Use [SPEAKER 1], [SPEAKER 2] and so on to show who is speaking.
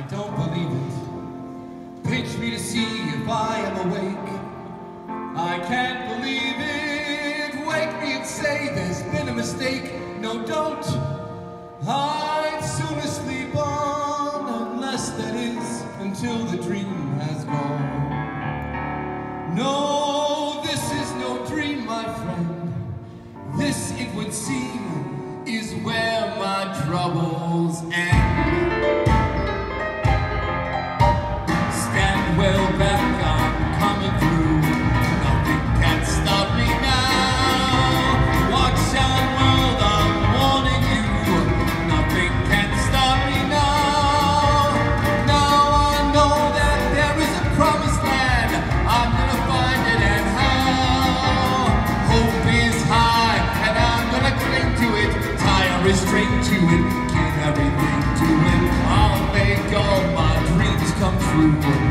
[SPEAKER 1] don't believe it. Pinch me to see if I am awake. I can't believe it. Wake me and say there's been a mistake. No, don't. I'd sooner sleep on, unless that is until the dream has gone. No, this is no dream, my friend. This, it would seem, is where my troubles end. Stand well back, I'm coming through. Nothing can stop me now. Watch out, world, I'm warning you. Nothing can stop me now. Now I know that there is a promised land. I'm gonna find it, and how. Hope is high, and I'm gonna cling to it. Tie a restraint to it, give everything to it. I'll make all my dreams come true.